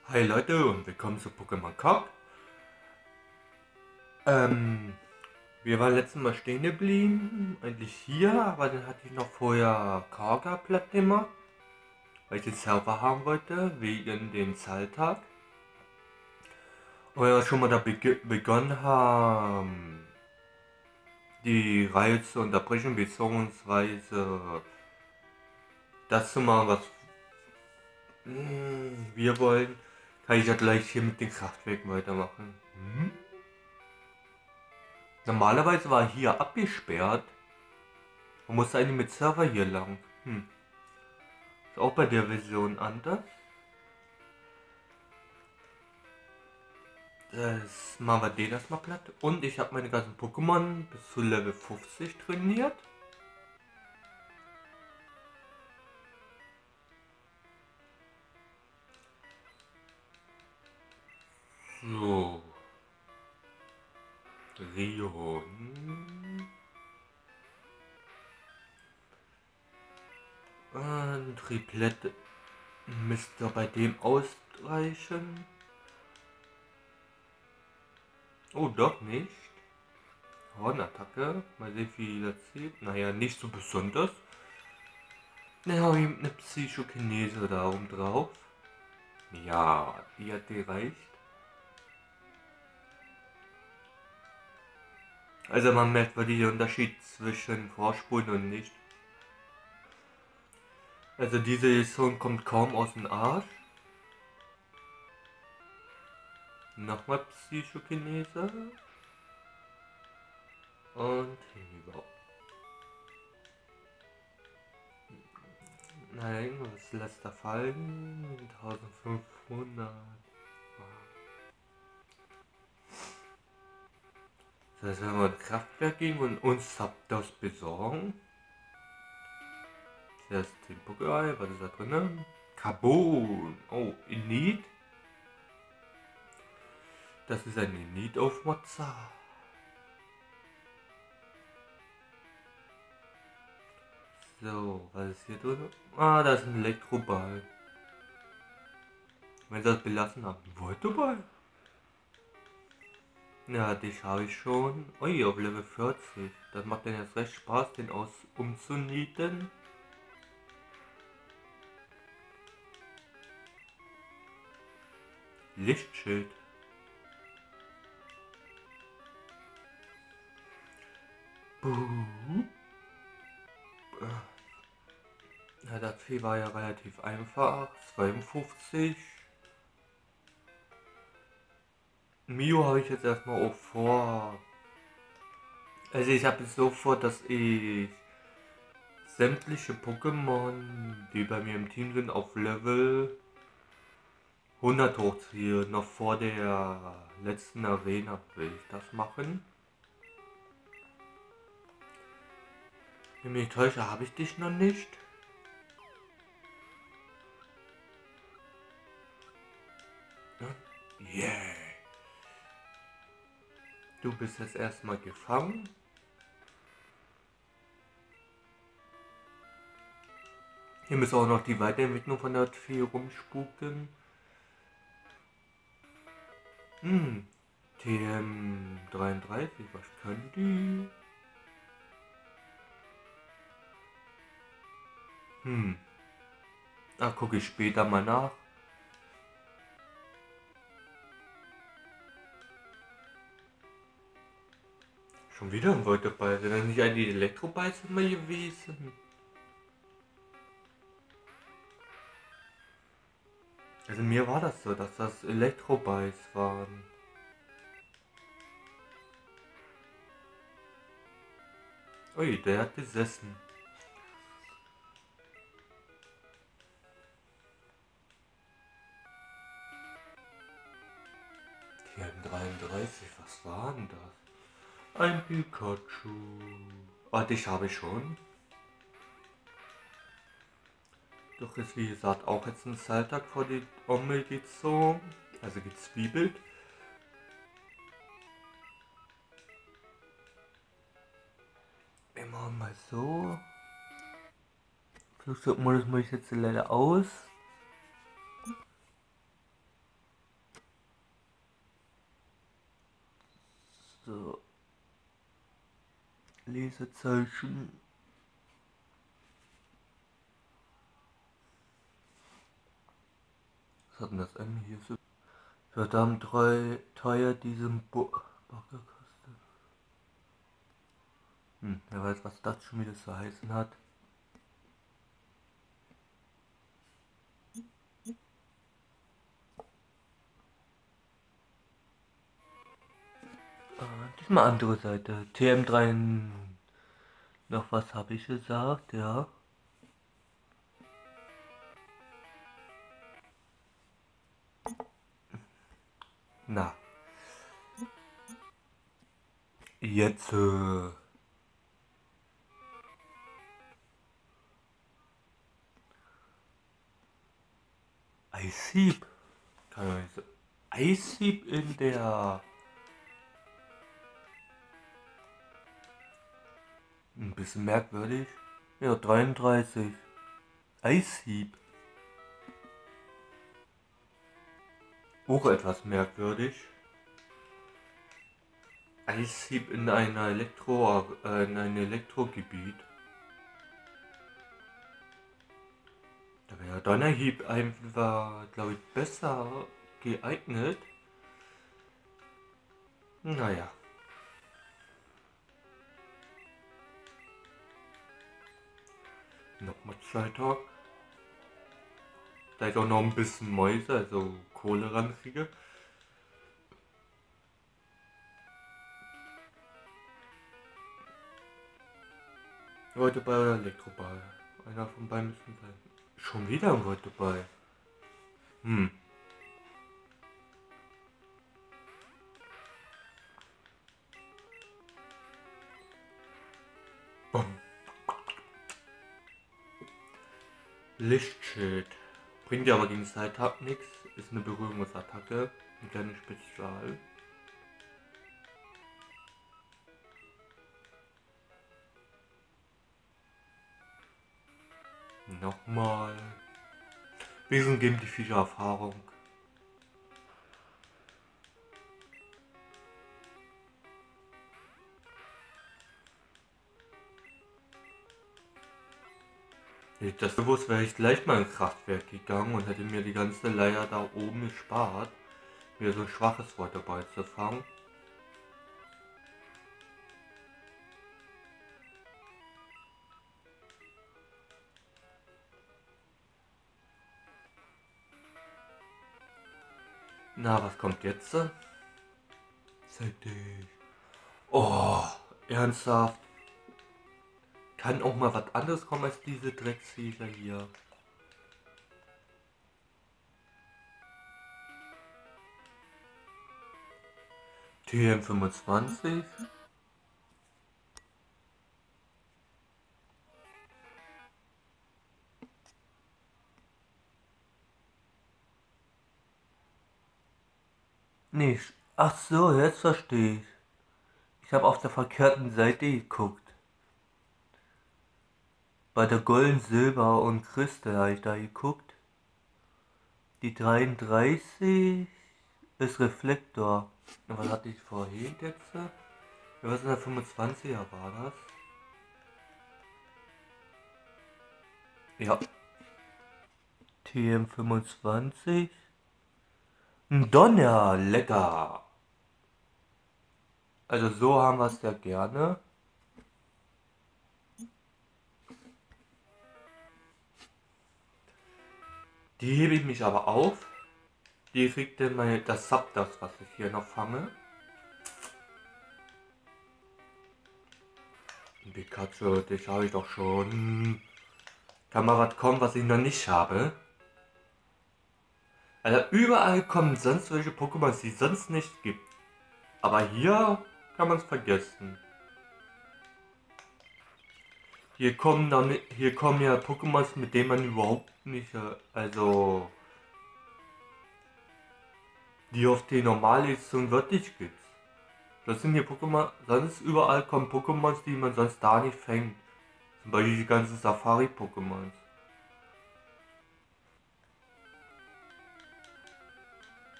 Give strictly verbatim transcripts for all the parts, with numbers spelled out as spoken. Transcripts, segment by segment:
Hi Leute und willkommen zu Pokémon Cop. Ähm, wir waren letztes Mal stehen geblieben, eigentlich hier, aber dann hatte ich noch vorher Karga platt gemacht, weil ich den Server haben wollte, wegen dem Zahltag. Und wir schon mal da beg begonnen haben, die Reihe zu unterbrechen, beziehungsweise das zu machen, was mh, wir wollen, kann ich ja gleich hier mit den Kraftwerken weitermachen. Hm? Normalerweise war hier abgesperrt. Man muss eigentlich mit Server hier lang. Hm. Ist auch bei der Version anders. Das machen wir den erstmal platt. Und ich habe meine ganzen Pokémon bis zu Level fünfzig trainiert. So. Rion. Ein Triplette müsste bei dem ausreichen. Oh, doch nicht. Hornattacke. Mal sehen, wie das zählt. Naja, nicht so besonders. Dann habe ich eine Psychokinese da oben drauf. Ja, die hat gereicht. Also man merkt wirklich den Unterschied zwischen Vorspulen und nicht. Also diese Saison kommt kaum aus dem Arsch. Nochmal Psychokinese. Und hinüber. Nein, was lässt er fallen? eintausendfünfhundert. Das heißt, wenn wir ein Kraftwerk gehen und uns das besorgen. Das ist den Pokémon, was ist da drinnen? Carbon. Oh, Init. Das ist ein Init-Aufmotzer. So, was ist hier drin? Ah, da ist ein Elektroball. Wenn sie das belassen haben. Voltoball? Ja, dich habe ich schon. Ui, auf Level vierzig. Das macht dann jetzt recht Spaß, den aus umzunieten. Lichtschild. Buh. Ja, das Vieh war ja relativ einfach. zweiundfünfzig. Mio habe ich jetzt erstmal auch vor. Also ich habe es so vor, dass ich sämtliche Pokémon, die bei mir im Team sind, auf Level hundert hochziehe. Noch vor der letzten Arena will ich das machen. Wenn mich täusche, habe ich dich noch nicht. Yeah. Du bist jetzt erstmal gefangen. Hier müssen auch noch die Weiterentwicklung von der Fee rumspuken. Hm. T M dreiunddreißig, was können die? Hm. Da gucke ich später mal nach. Schon wieder ein Voltoball. Sind das nicht eigentlich Elektroballs immer gewesen? Also mir war das so, dass das Elektroballs waren. Ui, der hat gesessen. T M dreiunddreißig, was war denn das? Ein Pikachu. Ah, dich habe ich schon. Doch ist wie gesagt auch jetzt ein Saltag vor die Ommel gezogen. Also gezwiebelt. Immer mal so. Flugzeugmodus mache ich jetzt leider aus. Lesezeichen. Was hat denn das M hier so? Verdammt treu, teuer diesem Bo Bagger kostet. Hm, wer weiß, was das schon wieder zu heißen hat. Äh, diesmal andere Seite. T M drei. Noch was habe ich gesagt, ja. Na. Jetzt, äh. Eishieb. Kann man nicht so. Eishieb in der. Ein bisschen merkwürdig. Ja, dreiunddreißig. Eishieb. Auch etwas merkwürdig. Eishieb in einer Elektro, äh, in ein Elektrogebiet. Da wäre Donnerhieb einfach, glaube ich, besser geeignet. Naja. Nochmal zwei Tage. Da ich auch noch ein bisschen Mäuse, also Kohle rankriege. Volteball oder Elektroball? Einer von beiden müssen sein. Schon wieder ein Volteball. Hm. Bom. Lichtschild. Bringt ja aber gegen Side-Tag nichts. Ist eine Berührungsattacke. Ein kleines Spezial. Nochmal. Wesen geben die Viecher Erfahrung. Hätte ich das gewusst, wäre ich gleich mal ins Kraftwerk gegangen und hätte mir die ganze Leier da oben gespart, mir so ein schwaches Wort dabei zu fangen. Na, was kommt jetzt? Zeig dich. Oh, ernsthaft? Kann auch mal was anderes kommen als diese Drecksviecher hier. T M fünfundzwanzig. Nicht. Ach so, jetzt verstehe ich. Ich habe auf der verkehrten Seite geguckt. Bei der Golden, Silber und Christel habe ich da geguckt. Die dreiunddreißig ist Reflektor. Und was hatte ich vorhin jetzt? Ja, was in der fünfundzwanziger war das? Ja. T M fünfundzwanzig. Donner, lecker. Also so haben wir es ja gerne. Die hebe ich mich aber auf. Die kriegt dann mal das Sub, das was ich hier noch fange. Pikachu, dich habe ich doch schon. Kann mal was kommen, was ich noch nicht habe. Also überall kommen sonst welche Pokémon, die es sonst nicht gibt. Aber hier kann man es vergessen. Hier kommen dann, hier kommen ja Pokémon, mit denen man überhaupt nicht, also die auf die normale Edition wirklich gibt. Das sind hier Pokémon, sonst überall kommen Pokémon, die man sonst da nicht fängt. Zum Beispiel die ganzen Safari-Pokémon.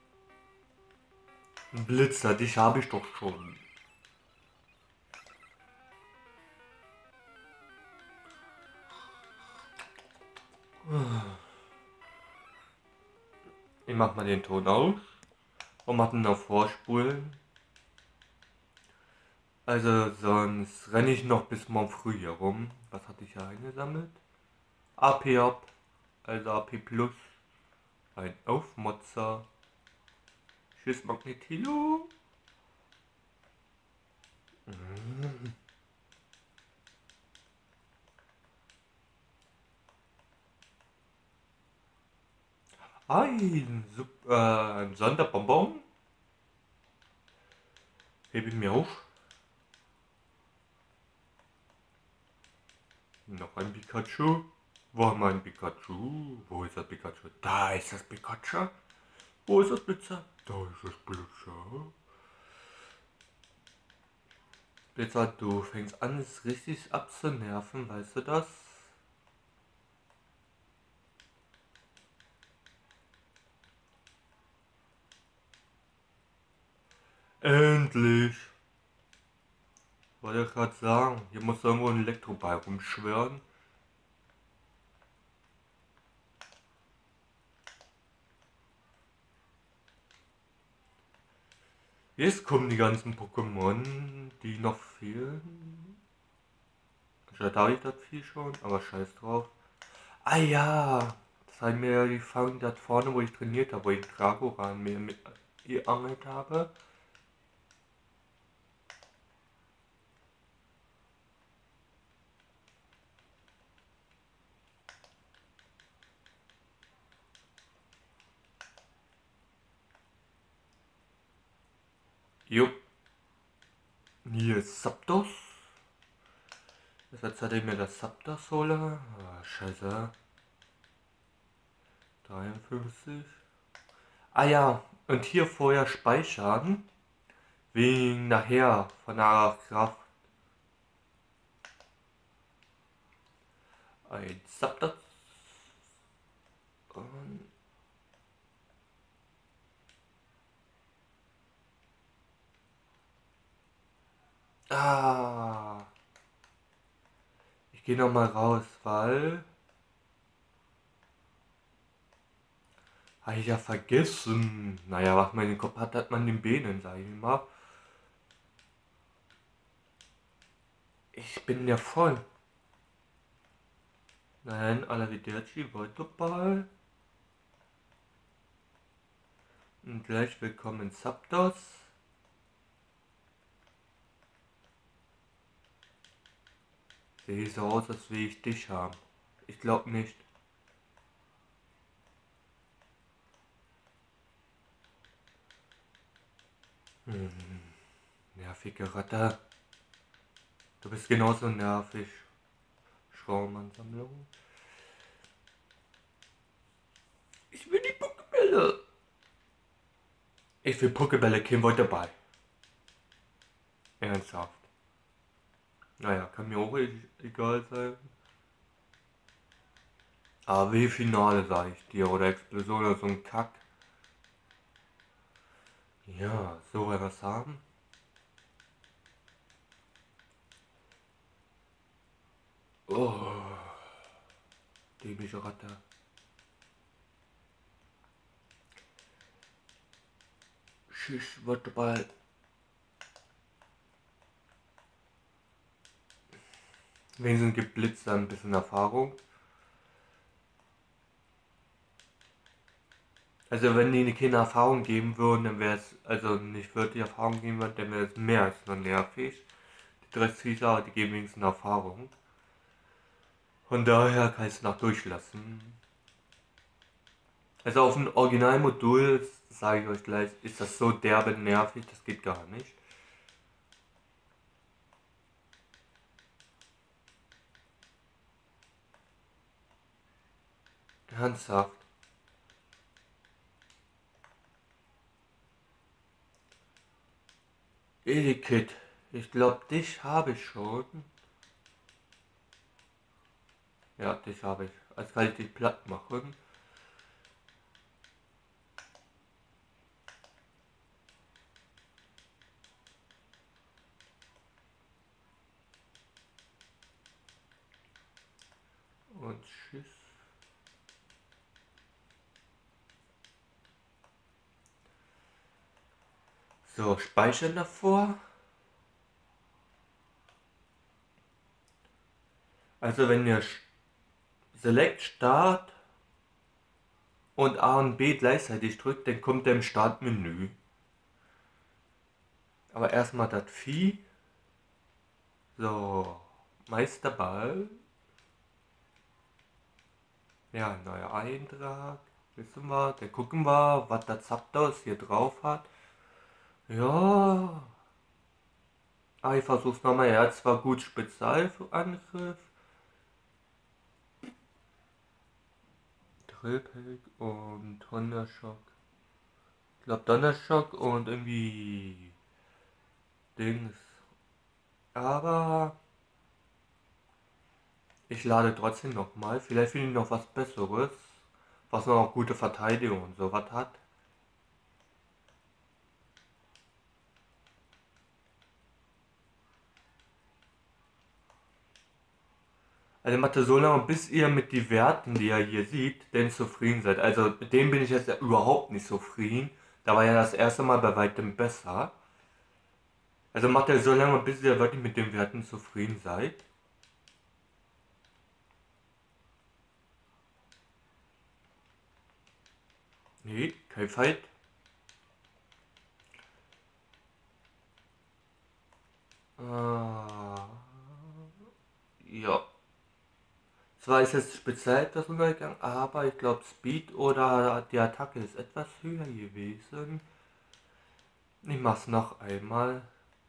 Blitzer, dich habe ich doch schon. Ich mach mal den Ton aus und mach den auf Vorspulen. Also sonst renne ich noch bis morgen früh hier rum. Was hatte ich hier eingesammelt? A P ab, also A P plus. Ein Aufmotzer. Tschüss Magnetilo. Mm. Ein, Sup- äh, ein Sonderbonbon. Hebe ich mir auf. Noch ein Pikachu. Wo haben wir ein Pikachu? Wo ist das Pikachu? Da ist das Pikachu. Wo ist das Blitzer? Da ist das Blitzer. Blitzer, du fängst an, es richtig abzunerven, weißt du das? Endlich! Wollte ich gerade sagen, hier muss irgendwo ein Elektroball rumschwören. Jetzt kommen die ganzen Pokémon, die noch fehlen. Vielleicht habe ich das viel schon, aber scheiß drauf. Ah ja, das haben mir ja die Fangen da vorne, wo ich trainiert habe, wo ich Dragoran mir mit geangelt habe. Jupp. Hier ist Zapdos. Jetzt hat er mir das Zapdos hole. Ah, scheiße. dreiundfünfzig. Ah ja, und hier vorher speichern. Wegen nachher von der Kraft. Ein Zapdos. Und ah. Ich gehe noch mal raus, weil... Habe ich ja vergessen. Naja, was man in den Kopf hat, hat man in den Beinen, sag ich mal. Ich bin ja voll. Nein, Arrivederci, Voltoball. Und gleich willkommen in Zapdos. Sehe so aus, als will ich dich haben. Ich glaube nicht. Hm, nervige Ratte. Du bist genauso nervig. Schraumansammlung. Ich will die Pokébälle. Ich will Pokébälle, kein Voltoball. Ernsthaft. Naja, kann mir auch e- egal sein. A W-Finale, sag ich dir. Oder Explosion oder so ein Kack. Ja, so wir was haben. Oh, dämliche Ratte. Tschüss, Voltoball. Wenigstens gibt Blitzer ein bisschen Erfahrung. Also wenn die keine Erfahrung geben würden, dann wäre es, also nicht wirklich Erfahrung geben würden, dann wäre es mehr als nur nervig. Die drei Caesar, die geben wenigstens Erfahrung. Von daher kann ich es noch durchlassen. Also auf dem Originalmodul, sage ich euch gleich, ist das so derbe nervig, das geht gar nicht. Ernsthaft. Elikit, ich glaube, dich habe ich schon. Ja, dich habe ich. Als kann ich dich platt machen. Und tschüss. So, speichern davor. Also wenn ihr Select Start und A und B gleichzeitig drückt, dann kommt der im Startmenü. Aber erstmal das Vieh. So, Meisterball. Ja, neuer Eintrag. Wissen wir, dann gucken wir, was der Zapdos hier drauf hat. Ja. Ah, ich versuch's nochmal. Er hat zwar gut Spezialangriff. Drillpack und Donnerschock. Ich glaube Donnerschock und irgendwie Dings. Aber ich lade trotzdem nochmal. Vielleicht finde ich noch was Besseres. Was noch auch gute Verteidigung und sowas hat. Also macht er so lange, bis ihr mit den Werten, die ihr hier seht, denn zufrieden seid. Also mit dem bin ich jetzt ja überhaupt nicht zufrieden. Da war ja das erste Mal bei weitem besser. Also macht er so lange, bis ihr wirklich mit den Werten zufrieden seid. Nee, kein Fight. Ah, ja. Zwar ist es speziell etwas untergegangen, aber ich glaube Speed oder die Attacke ist etwas höher gewesen. Ich mach's noch einmal.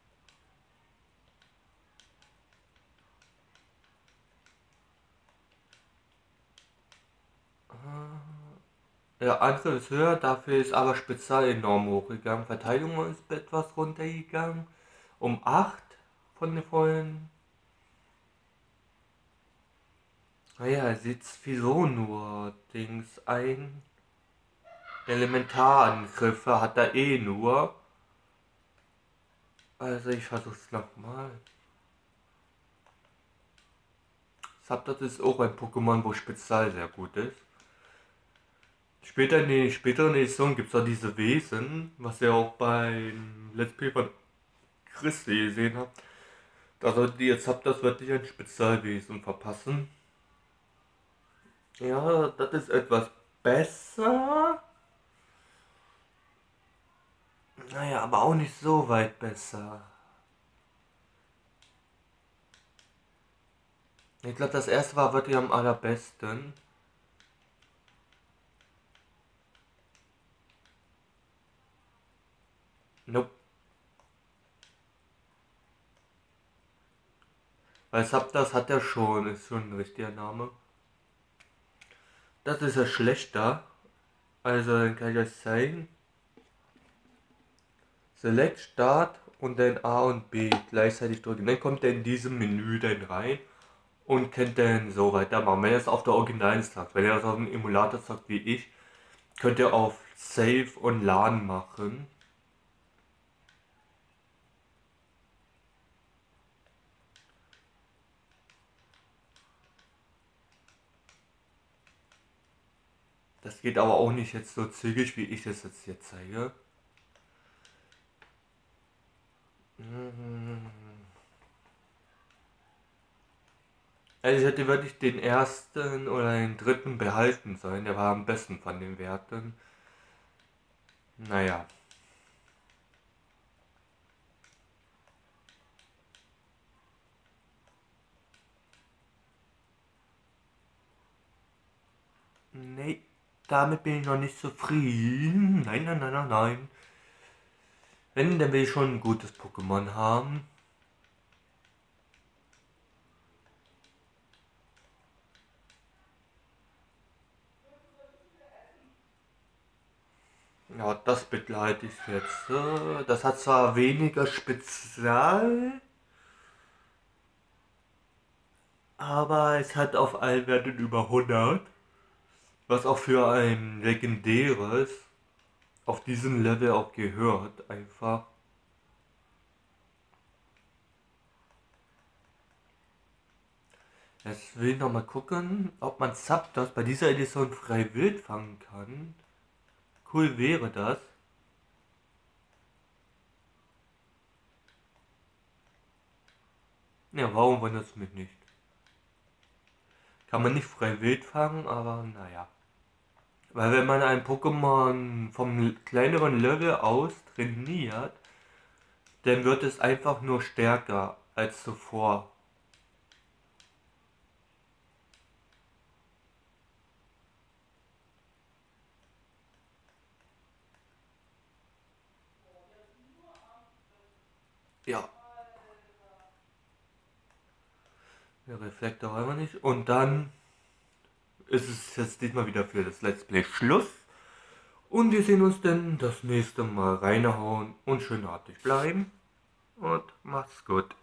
Der Angriff ist höher, dafür ist aber Spezial enorm hochgegangen. Verteidigung ist etwas runtergegangen. Um acht von den vollen. Naja, er sitzt wieso nur Dings ein. Elementarangriffe hat er eh nur. Also ich versuch's nochmal. Zapdos ist auch ein Pokémon, wo Spezial sehr gut ist. Später in den späteren Editionen gibt es auch diese Wesen, was ihr auch beim Let's Play von Christi gesehen habt. Da solltet ihr jetzt habt, das wirklich ein Spezialwesen verpassen. Ja, das ist etwas besser. Naja, aber auch nicht so weit besser. Ich glaube, das erste war wirklich am allerbesten. Nope. Weil Zapdos hat er schon, ist schon ein richtiger Name. Das ist ja schlechter. Also dann kann ich euch zeigen. Select Start und dann A und B gleichzeitig drücken. Dann kommt er in diesem Menü dann rein und könnt dann so weitermachen. Wenn ihr es auf der Originalen sagt, wenn ihr das auf dem Emulator sagt wie ich, könnt ihr auf Save und LAN machen. Das geht aber auch nicht jetzt so zügig, wie ich es jetzt hier zeige. Also ich hätte wirklich den ersten oder den dritten behalten sollen. Der war am besten von den Werten. Naja. Nee, damit bin ich noch nicht zufrieden. Nein, nein, nein, nein, nein. Wenn, dann will ich schon ein gutes Pokémon haben. Ja, das begleite ich jetzt. äh, Das hat zwar weniger Spezial, aber es hat auf allen Werten über hundert. Was auch für ein legendäres auf diesem Level auch gehört, einfach. Jetzt will ich noch mal gucken, ob man Zapdos bei dieser Edition frei wild fangen kann. Cool wäre das. Ja, warum wundert es mich nicht? Kann man nicht frei wild fangen, aber naja. Weil wenn man ein Pokémon vom kleineren Level aus trainiert, dann wird es einfach nur stärker als zuvor. Ja. Der Reflektor wollen wir nicht. Und dann ist es jetzt diesmal wieder für das Let's Play Schluss. Und wir sehen uns dann das nächste Mal reinhauen und schön artig bleiben. Und macht's gut.